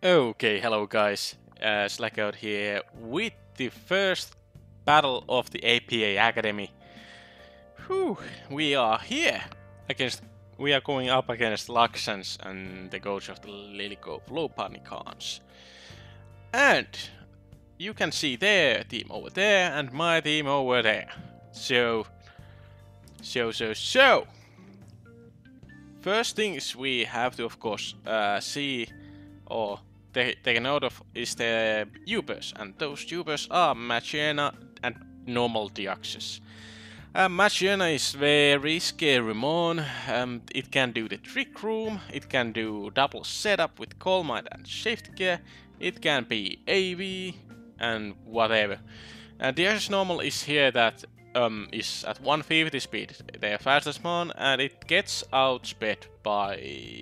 Okay, hello guys, Slackout here with the first battle of the APA Academy. Whew, we are here against. We are going up against Luxans and the coach of the Lilycove Lopanicons. And you can see their team over there and my team over there. So. First things we have to, of course, see or take a note of is the Ubers, and those Ubers are Magearna and normal Deoxys. Magearna is very scary mon. It can do the trick room, it can do double setup with Coal Mine and Shift Gear, it can be AV and whatever. And Deoxys normal is here that is at 150 speed, their fastest mon, and it gets outsped by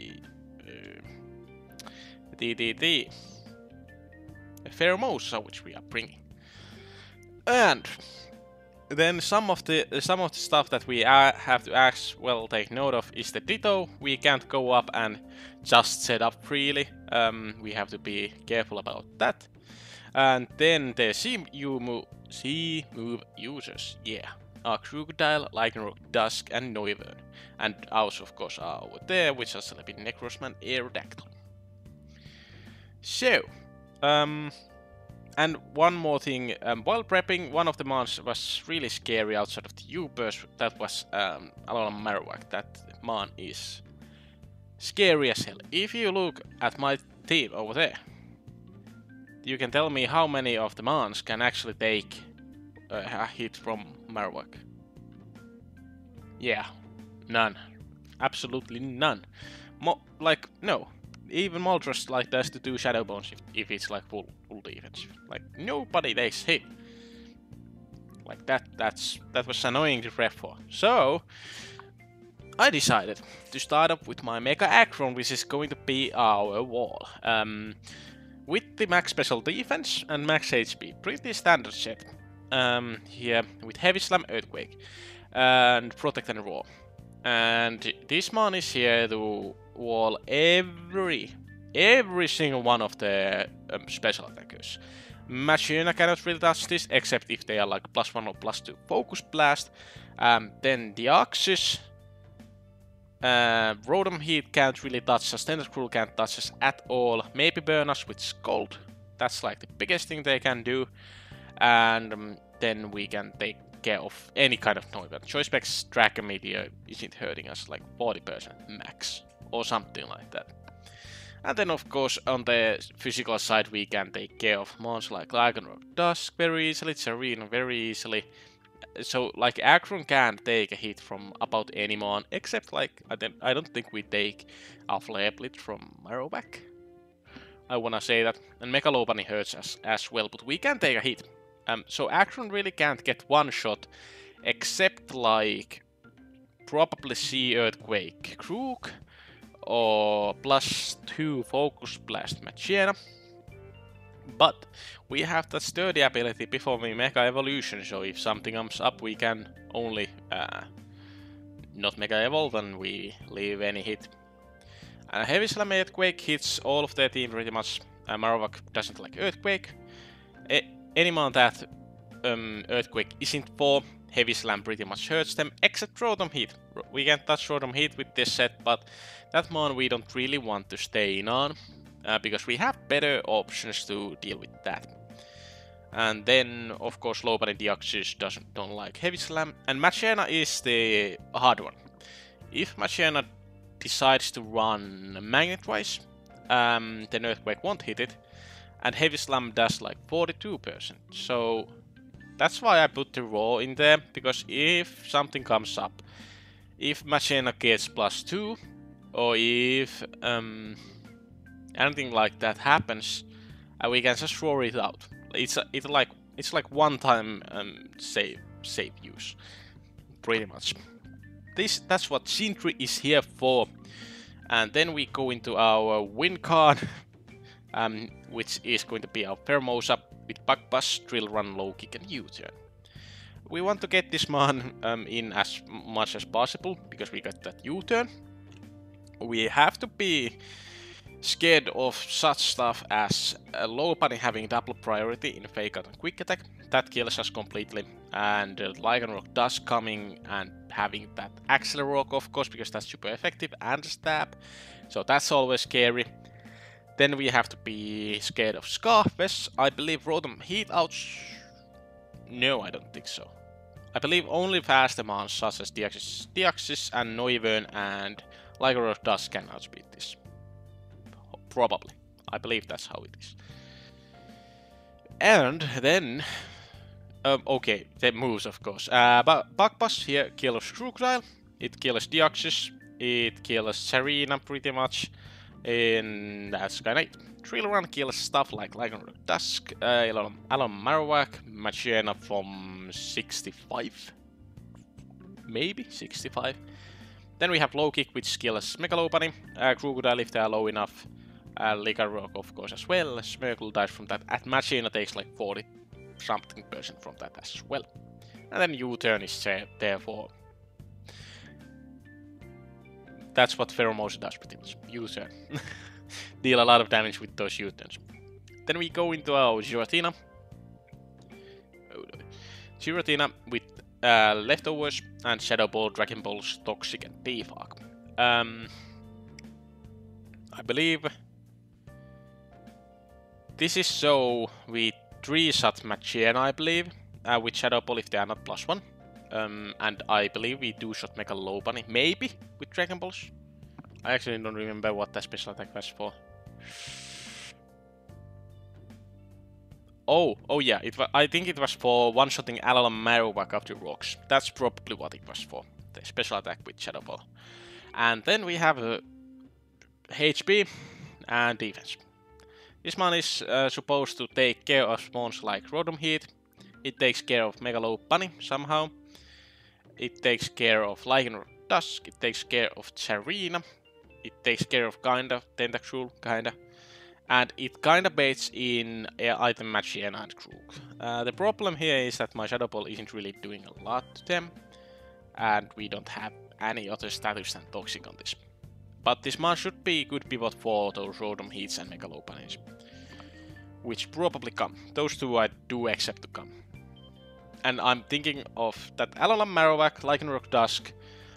the Pheromosa, which we are bringing. And then some of the stuff that we have to well take note of is the Ditto. We can't go up and just set up freely. We have to be careful about that. And then the C move users, are Crocodile, Lycanroc, Dusk, and Noivern. And ours, of course, are over there, which are Celebin, Necrosman, Aerodactyl. So, and one more thing, while prepping, one of the mons was really scary outside of the U-burst. That was Alolan Marowak. That mon is scary as hell. If you look at my team over there, you can tell me how many of the mons can actually take a hit from Marowak. Yeah, none. Absolutely none. No. Even Moltres does to do Shadow Bones if it's like full defense. Like nobody takes hit. Like that was annoying to ref for. So I decided to start up with my Mega Aggron, which is going to be our wall. With the max special defense and max HP, pretty standard set. Here with Heavy Slam, Earthquake, and Protect and Roar. And this mon is here to wall every single one of the special attackers. Magearna cannot really touch this, except if they are like +1 or +2 Focus Blast. Then Deoxys. Rotom Heat can't really touch us, Tentacruel can't touch us at all. Maybe burn us with Scald. That's like the biggest thing they can do. And then we can take care of any kind of Noivern. Choice Specs Dragon Meteor isn't hurting us like 40% max or something like that. And then of course on the physical side we can take care of mons like Lycanroc Dusk very easily, Tsareena very easily. So like Aggron can take a hit from about any mon, except like I don't think we take a Flare Blitz from Marowak. I wanna say that. And Mega Lopunny hurts us as well, but we can take a hit. So Aggron really can't get one shot, except like probably Sea Earthquake Crook or +2 Focus Blast Magearna. But we have that sturdy ability before we Mega Evolution, so if something comes up we can only not Mega Evolve and we leave any hit. Heavy Slam Earthquake hits all of their team pretty much. Marowak doesn't like Earthquake. Any mon that Earthquake isn't for, Heavy Slam pretty much hurts them, except Rotom Heat. We can't touch Rotom Heat with this set, but that mon we don't really want to stay in on, because we have better options to deal with that. And then, of course, Lopunny Deoxys don't like Heavy Slam, and Magearna is the hard one. If Magearna decides to run Magnet-wise, then Earthquake won't hit it, and Heavy Slam does like 42%. So that's why I put the Roar in there, because if something comes up, if Magearna gets +2, or if anything like that happens, we can just roar it out. It's like one time save use, pretty much. That's what Sentry is here for. And then we go into our win card, which is going to be our Pheromosa with Bug Buzz, Drill Run, Low Kick, and U-turn. We want to get this mon in as much as possible because we got that U-turn. We have to be scared of such stuff as low bunny having double priority in fake out and quick attack. That kills us completely. And Lycanroc Dusk coming and having that Accelerock, of course, because that's super effective, and stab. So that's always scary. Then we have to be scared of Scarface. I believe Rotom Heat outs. No, I don't think so. I believe only fast demands such as Deoxys and Noivern and Lycanroc Dusk can outspeed this. Probably. I believe that's how it is. And then... okay, the moves of course. But Bug Buzz here kills Krookodile, it kills Deoxys, it kills Serena pretty much, and that's kinda it. Drill Run kills stuff like Lycanroc Dusk, Alan Marowak, Magearna from 65? Maybe 65. Then we have Low Kick, which kills Mega Lopunny, Krookodile if they are low enough, Lycanroc of course as well, Smirgle dies from that, and Magearna takes like 40 something % from that as well. And then U-turn is there for... That's what Pheromosa does pretty much, U-turn. Deal a lot of damage with those U-turns. Then we go into our Giratina. Giratina with Leftovers and Shadow Ball, Dragon Balls, Toxic and Defog. I believe this is so we 3-shot Magearna, I believe, with Shadow Ball if they are not +1. And I believe we 2-shot Mega Lopunny, maybe, with Dragon Balls. I actually don't remember what that special attack was for. Oh yeah, I think it was for one-shotting Alolan Marowak after rocks. That's probably what it was for, the special attack with Shadow Ball. And then we have HP and defense. This one is supposed to take care of spawns like Rotom Heat. It takes care of Mega Lopunny somehow. It takes care of Lycanroc Dusk. It takes care of Serena. It takes care of kinda Tentacruel, kinda. And it kinda baits in item Magearna and Krook. The problem here is that my Shadow Ball isn't really doing a lot to them. And we don't have any other status than Toxic on this. But this one should be a good pivot for those Rotom Heats and Mega Lopunnies, which probably come. Those two I do accept to come. And I'm thinking of that Alolan Marowak, Lycanroc Dusk,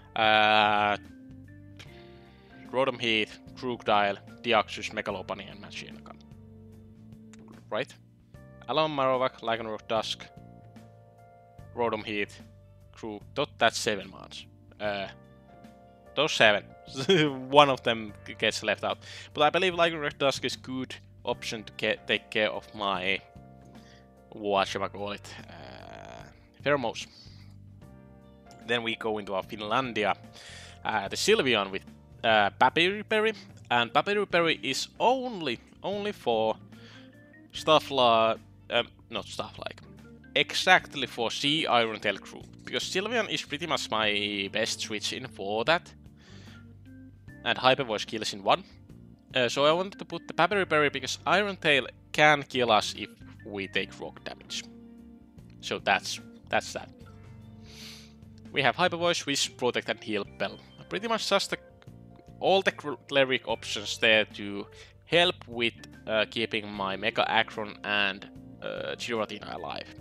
Rotom Heat, Krookodile, Deoxys, Mega Lopunny and Magearna come. Right? Alolan Marowak, Lycanroc Dusk, Rotom Heat, that's 7 months. Those 7. One of them gets left out. But I believe Lycanroc Dusk is good option to take care of my... whatchamacallit? Pheromosa. Then we go into our Finlandia. The Sylveon with Papyri Berry. And Papyri Berry is only for stuff like... not stuff like... exactly for Sea Iron Tail Crew. Because Sylveon is pretty much my best switch in for that. And Hyper Voice kills in 1. So I wanted to put the Papyri Berry because Iron Tail can kill us if we take rock damage. So that's that. We have Hyper Voice, Wish, Protect and Heal Bell. Pretty much just all the cleric options there to help with keeping my Mega Aggron and Giratina alive.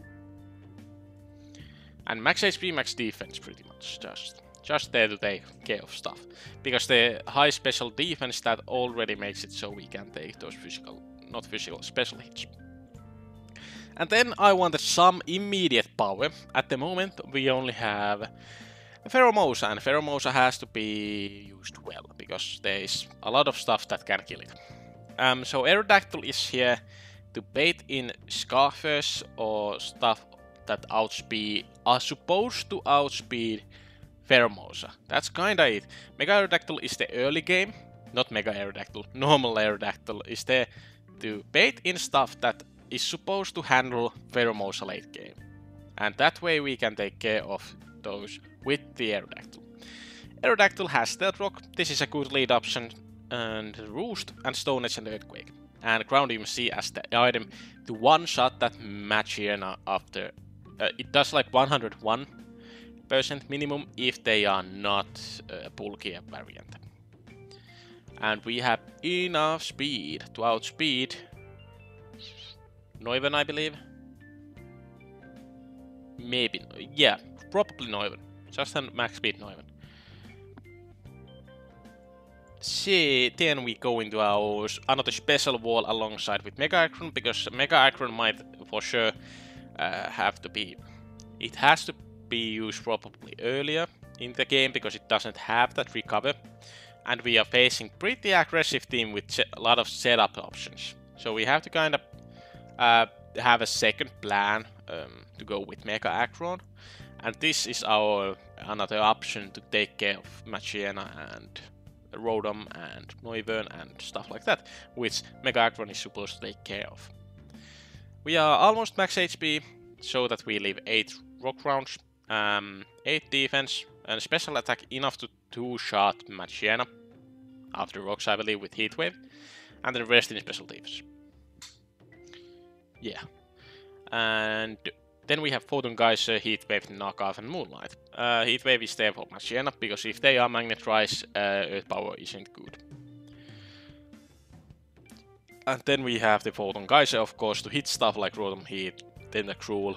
And max HP, max defense pretty much, just there to take care of stuff. Because the high special defense that already makes it so we can take those special hits. And then I wanted some immediate power. At the moment we only have Pheromosa, and Pheromosa has to be used well, because there is a lot of stuff that can kill it. So Aerodactyl is here to bait in Scarfers or stuff that are supposed to outspeed Pheromosa. That's kinda it. Mega Aerodactyl is the early game, not Mega Aerodactyl, normal Aerodactyl is there to bait in stuff that is supposed to handle Pheromosa late game. And that way we can take care of those with the Aerodactyl. Aerodactyl has Stealth Rock, this is a good lead option, and Roost and Stone Edge and Earthquake. And Ground EMC as the item to one-shot that Magearna after... it does like 101% minimum if they are not a bulkier variant. And we have enough speed to outspeed Neuven, I believe. Maybe, yeah, probably Neuven. Just a max speed Neuven. See, then we go into our another special wall alongside with Mega Aggron, because Mega Aggron might for sure have to be... It has to be used probably earlier in the game, because it doesn't have that recover. And we are facing pretty aggressive team with a lot of setup options. So we have to kind of have a second plan to go with Mega Aggron. And this is our another option to take care of Magearna and Rotom and Neuven and stuff like that, which Mega Aggron is supposed to take care of. We are almost max HP, so that we leave 8 rock rounds, 8 defense, and special attack enough to two-shot Magearna after rocks, I believe, with Heat Wave, and the rest in special defense. Yeah. And then we have Photon Geyser, Heat Wave, Knockoff, and Moonlight. Heat Wave is there for Magearna, because if they are Magnet Rise, Earth Power isn't good. And then we have the Photon Geyser, of course, to hit stuff like Rotom Heat, then the Cruel.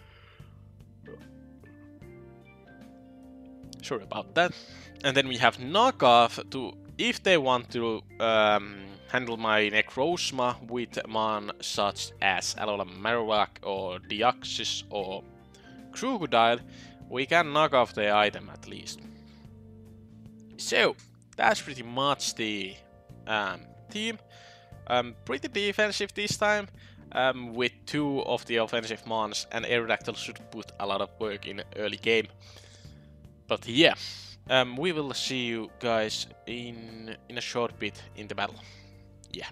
Sorry about that. And then we have Knockoff to, if they want to handle my Necrozma with mon such as Alolan Marowak or Deoxys or Crocodile, we can knock off the item at least. So, that's pretty much the team. Pretty defensive this time, with 2 of the offensive mons, and Aerodactyl should put a lot of work in early game. But yeah, we will see you guys in a short bit in the battle. Yeah.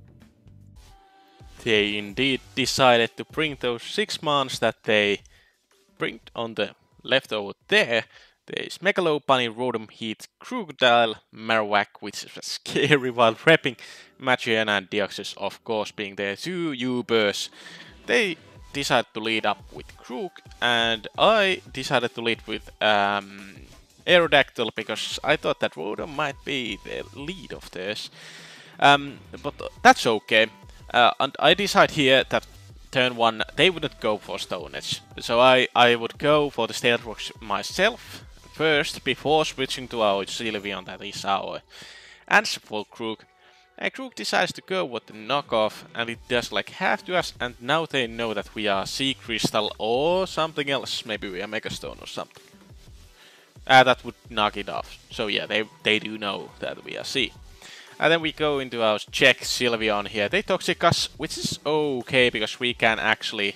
They indeed decided to bring those 6 mons that they bring on the left over there. There's Megalopunny, Rotom Heat, Crocodile, Marowak, which is scary while prepping, Magearna and Deoxys, of course, being their 2 Ubers. They decided to lead up with Crook, and I decided to lead with Aerodactyl, because I thought that Rotom might be the lead of theirs. But that's okay. And I decide here that turn 1 they wouldn't go for Stone Edge. So I would go for the Stealth Rocks myself first, before switching to our Sylveon, that is our answer for Crook. And Crook decides to go with the knockoff, and it does like half to us, and now they know that we are Sea Crystal or something else, maybe we are Megastone or something. That would knock it off. So yeah, they do know that we are Sea. And then we go into our check Sylveon here. They Toxic us, which is okay, because we can actually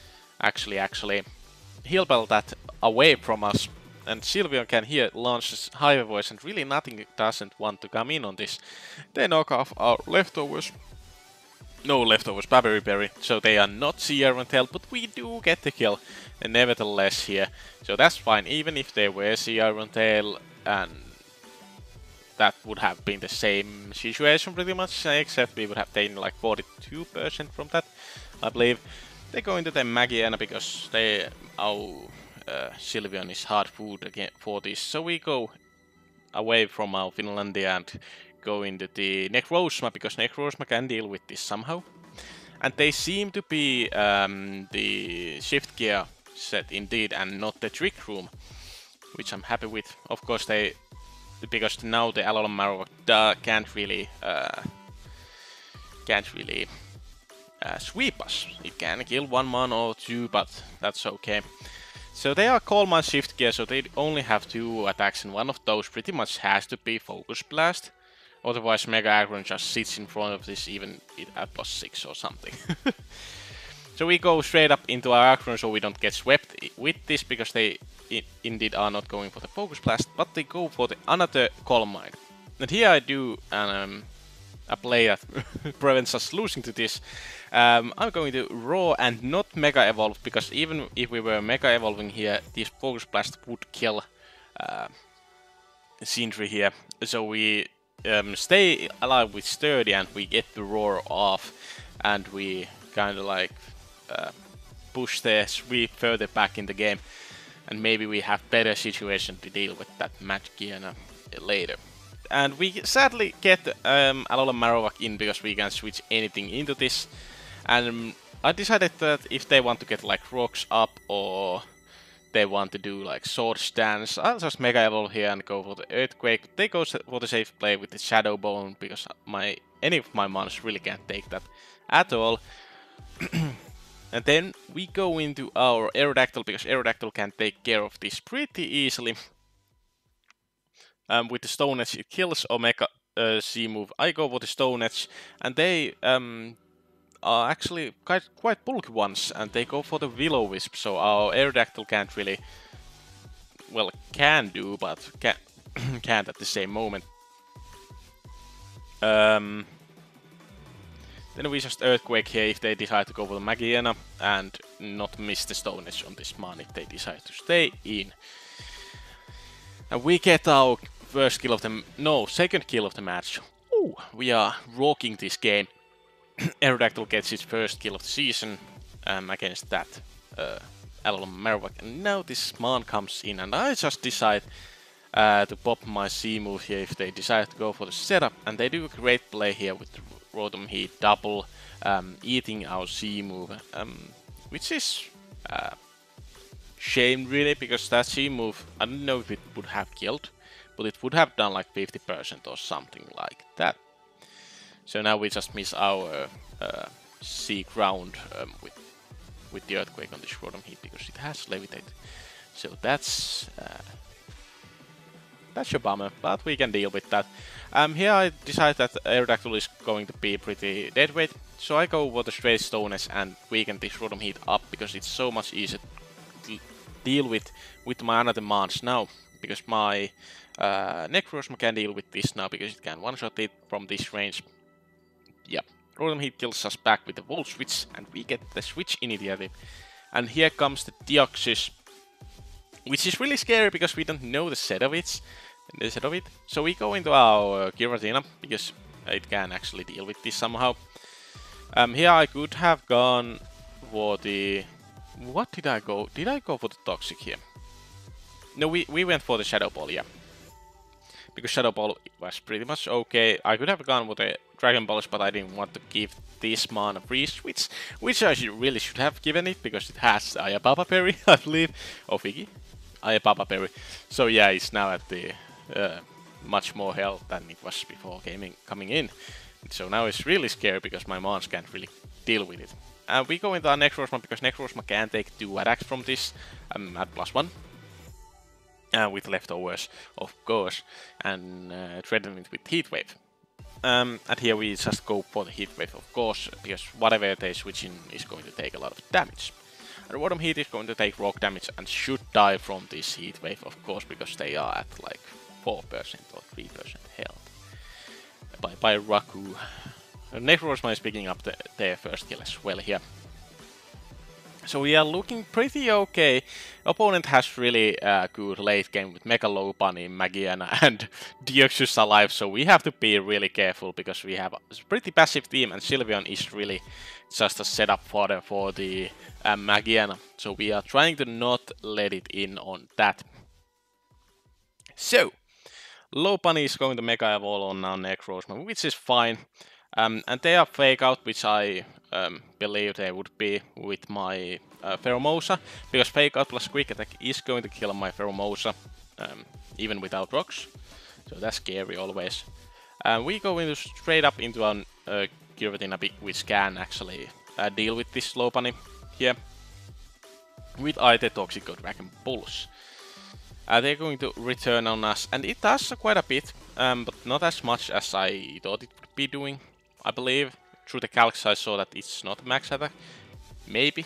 Heal Bell that away from us. And Sylveon can here launch his Hyper Voice, and really nothing doesn't want to come in on this. They knock off our leftovers. No leftovers, Babbery Berry. So they are not Sea Tail, but we do get the kill, and nevertheless here. So that's fine, even if they were Sea Tail, and that would have been the same situation pretty much, except we would have taken like 42% from that, I believe. They go into the Magearna because our Sylveon is hard food again for this. So we go away from our Finlandia and go into the Necrozma, because Necrozma can deal with this somehow. And they seem to be the Shift Gear set indeed, and not the Trick Room, which I'm happy with. Of course because now the Alolan Marowak can't really sweep us. It can kill 1 mon or 2, but that's okay. So they are Calm and Shift Gear, so they only have 2 attacks, and one of those pretty much has to be Focus Blast. Otherwise Mega Aggron just sits in front of this, even at +6 or something. So we go straight up into our Aggron so we don't get swept with this, because they indeed are not going for the Focus Blast, but they go for the another Calm Mind. And here I do a play that prevents us losing to this. I'm going to Raw and not Mega Evolve, because even if we were Mega Evolving here, this Focus Blast would kill Sindri here. So we stay alive with Sturdy, and we get the Roar off, and we kind of like push the sweep further back in the game, and maybe we have better situation to deal with that Magearna later. And we sadly get Alolan Marowak in because we can switch anything into this. And I decided that if they want to get like rocks up or they want to do like sword stance, I'll just Mega Evolve here and go for the Earthquake. They go for the safe play with the Shadow Bone because any of my mons really can't take that at all. And then we go into our Aerodactyl because Aerodactyl can take care of this pretty easily. With the Stone Edge it kills Omega C move. I go for the Stone Edge and they are actually quite bulky ones and they go for the Will-O-Wisp, so our Aerodactyl can't really, well, can do, but can't at the same moment. Then we just Earthquake here if they decide to go for the Magiana and not miss the Stone Edge on this mon if they decide to stay in. And we get our first kill of the... no, second kill of the match. Ooh, we are rocking this game. Aerodactyl gets its first kill of the season against that Alolan Marowak. And now this mon comes in and I just decide to pop my C move here if they decide to go for the setup. And they do a great play here with the Rotom Heat double, eating our C move, which is shame really, because that C move, I don't know if it would have killed, but it would have done like 50% or something like that. So now we just miss our C ground with the Earthquake on this Rotom Heat because it has Levitate. So that's a bummer, but we can deal with that. Here I decide that Aerodactyl is going to be pretty deadweight, so I go for the straight Stone Edge and weaken this Rotom Heat up because it's so much easier to deal with my another mons now, because my Necrozma can deal with this now because it can one-shot it from this range. Yep, Rotom Heat kills us back with the Volt Switch and we get the Switch initiative. And here comes the Deoxys, which is really scary because we don't know the set of it. So we go into our Giratina because it can actually deal with this somehow. Here I could have gone for the... what did I go? Did I go for the Toxic here? No, we went for the Shadow Ball, yeah. Because Shadow Ball was pretty much okay. I could have gone with the Dragon Balls, but I didn't want to give this mon a free switch, which I really should have given it, because it has Ayababa Berry, I believe. Oh, Figgy. Ayababa Berry. So yeah, it's now at the much more health than it was before coming in. So now it's really scary because my mons can't really deal with it. And we go into our Necrozma because Necrozma can take 2 attacks from this at +1. With leftovers, of course, and threaten it with Heat Wave. And here we just go for the Heat Wave, of course, because whatever they switch in is going to take a lot of damage. And Rotom Heat is going to take rock damage and should die from this Heat Wave, of course, because they are at like 4% or 3% health. By Raku. Necrozma is picking up their first kill as well here. So we are looking pretty okay. Opponent has really good late game with Mega Lopunny, Magiana and Deoxys alive, so we have to be really careful because we have a pretty passive team and Sylveon is really just a setup for the Magiana. So we are trying to not let it in on that. So, Lopunny is going to Mega Evolve on now Necrozma, which is fine. And they are Fake Out, which I believe they would be with my Pheromosa, because Fake Out plus Quick Attack is going to kill my Pheromosa, even without rocks. So that's scary always. We go into straight up into our Giratina, which can actually deal with this Lopunny here with either Toxic or Dragon Pulse. They're going to return on us, and it does quite a bit, but not as much as I thought it would be doing. I believe through the calcs I saw that it's not max attack. Maybe.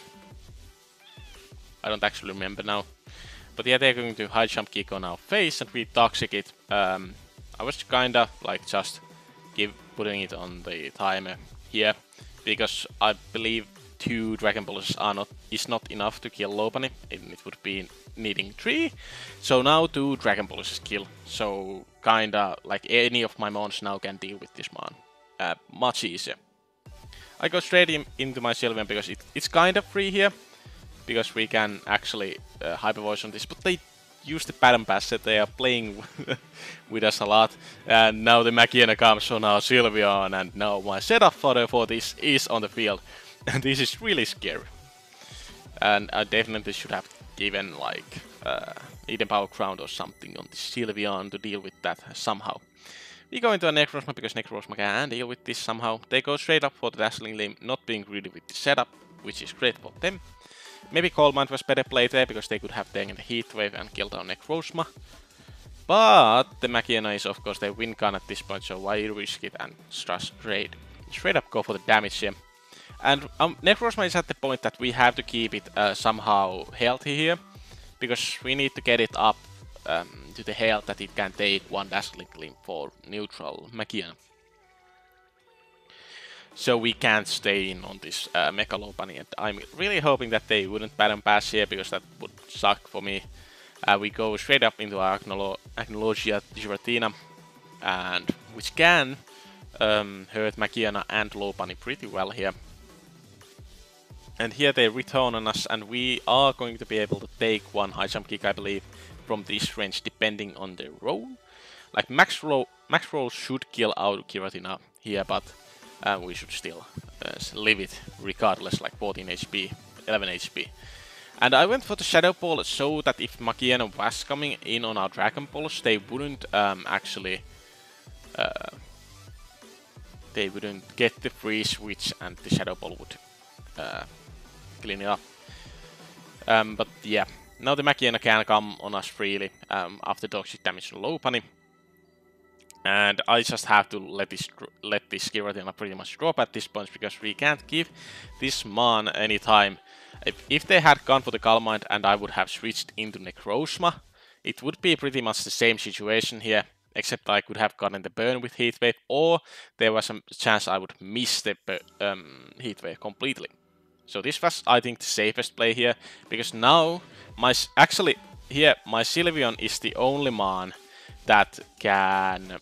I don't actually remember now. But yeah, they're going to high jump kick on our face and we toxic it. I was kinda like just putting it on the timer here, because I believe 2 Dragon Balls is not enough to kill Lopunny, and it would be needing 3. So now 2 Dragon Balls is kill. So kinda like any of my mons now can deal with this mon. Much easier. I go straight into my Sylveon because it's kind of free here, because we can actually Hyper Voice on this, but they use the pattern pass set. They are playing with us a lot. And now the Magearna comes, so now Sylveon, and now my setup for this is on the field. And this is really scary. And I definitely should have given like Eden Power Ground or something on the Sylveon to deal with that somehow. We go into a Necrozma because Necrozma can deal with this somehow. They go straight up for the Dazzling Gleam, not being greedy with the setup, which is great for them. Maybe Calm Mind was better played there because they could have taken the Heat Wave and killed our Necrozma. But the Magearna is of course their win gun at this point, so why risk it and straight up go for the damage here. And Necrozma is at the point that we have to keep it somehow healthy here, because we need to get it up to the health that it can take one Dazzling Gleam for neutral Magearna. So we can't stay in on this Mega Lopunny, and I'm really hoping that they wouldn't pattern pass here, because that would suck for me. We go straight up into our Agnologia Giratina, and which can hurt Magearna and Lopunny pretty well here. And here they return on us, and we are going to be able to take one high jump kick, I believe, from this range, depending on the roll. Like max roll should kill out Giratina here, but we should still leave it regardless, like 14 HP, 11 HP. And I went for the Shadow Ball so that if Magearna was coming in on our Dragon Balls, they wouldn't actually they wouldn't get the free switch, and the Shadow Ball would clean it up. But yeah, now the Magearna can come on us freely after toxic damage on Lopunny. And I just have to let this Giratina pretty much drop at this point, because we can't give this Mon any time. If they had gone for the Calm Mind and I would have switched into Necrozma, it would be pretty much the same situation here, except I could have gotten the burn with Heat Wave, or there was a chance I would miss the Heat Wave completely. So this was, I think, the safest play here, because now actually here my Sylveon is the only Mon that can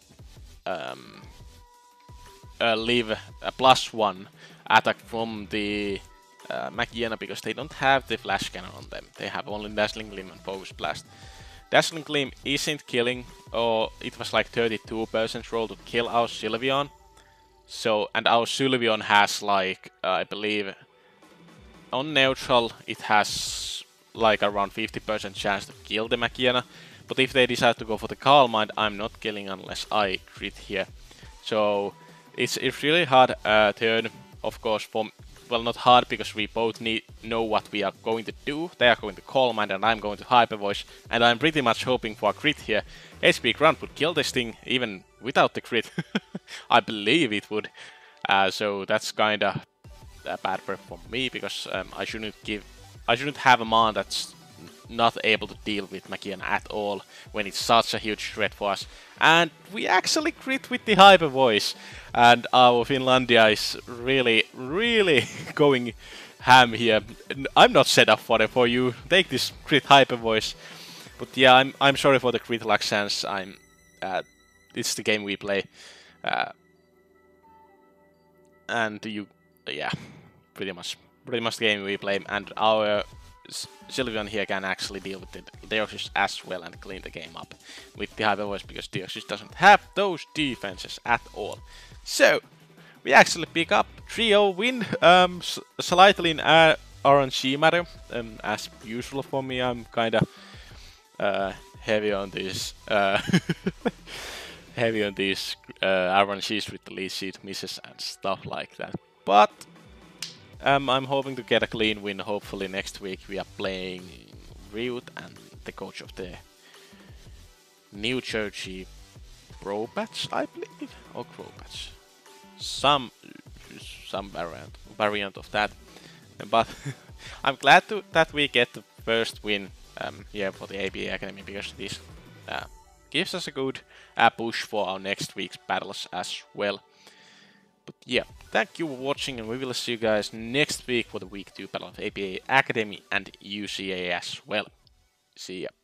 leave a +1 attack from the Magearna, because they don't have the Flash Cannon on them. They have only Dazzling Gleam and Focus Blast. Dazzling Gleam isn't killing, or it was like 32% roll to kill our Sylveon. So, and our Sylveon has like, I believe, on neutral it has like around 50% chance to kill the Magearna. But if they decide to go for the Calm Mind, I'm not killing unless I crit here. So it's really hard turn, of course, well, not hard, because we both know what we are going to do. They are going to Calm Mind and I'm going to Hyper Voice, and I'm pretty much hoping for a crit here. HP Grunt would kill this thing even without the crit. I believe it would. So that's kinda a bad perk for me, because I shouldn't have a Mon that's not able to deal with Magearna at all when it's such a huge threat for us. And we actually crit with the Hyper Voice, and our Finlandia is really going ham here. I'm not set up for you. Take this crit Hyper Voice. But yeah, I'm sorry for the crit Laxance. It's the game we play. And yeah, pretty much the game we play, and our Sylveon here can actually deal with the Deoxys as well and clean the game up with the Hyper Voice, because Deoxys doesn't have those defenses at all. So we actually pick up 3-0 win, slightly in RNG matter. As usual for me, I'm kinda heavy on these RNGs with the lead sheet misses and stuff like that. But I'm hoping to get a clean win. Hopefully next week we are playing Ryut and the coach of the New Jersey Pro Patch, I believe, or Pro Patch. Some variant of that. But I'm glad that we get the first win here for the APA Academy, because this gives us a good push for our next week's battles as well. But yeah, thank you for watching, and we will see you guys next week for the week 2 battle of APA Academy and UCA as well. See ya.